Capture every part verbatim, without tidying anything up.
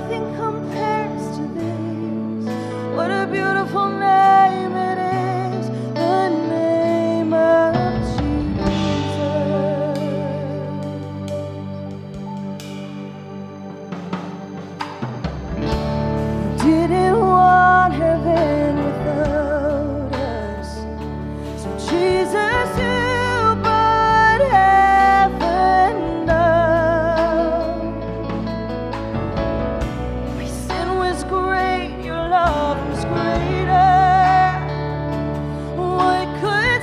nothing compares to this. What a beautiful name it is, the name of Jesus. You didn't want heaven without us, so Jesus, you brought heaven down. My sin was great, your love was greater. What could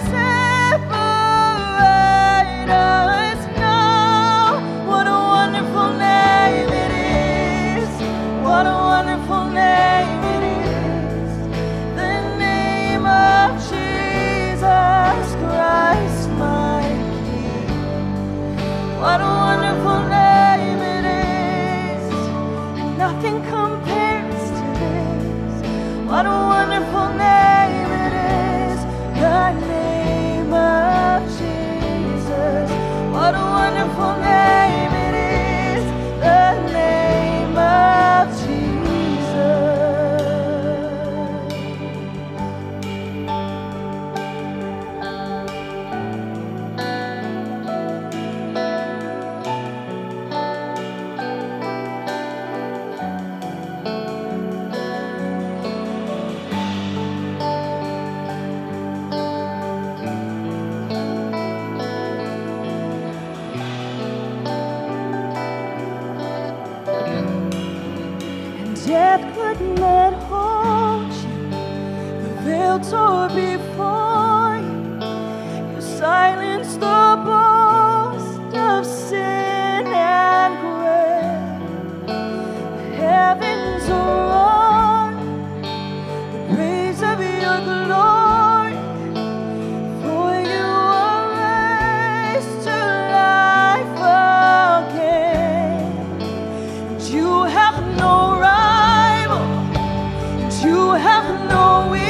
separate us now? What a wonderful name it is. What a wonderful name it is. The name of Jesus Christ, my King. What a wonderful name it is. Nothing compares to this. What a wonderful name it is. The name of Jesus. What a wonderful name it is. The name of Jesus. And death could not hold you. The veil tore before you. You silenced the boast of sin and grave. The heavens roar the praise of your glory. For you are raised to life again. And you have no rival, and you have no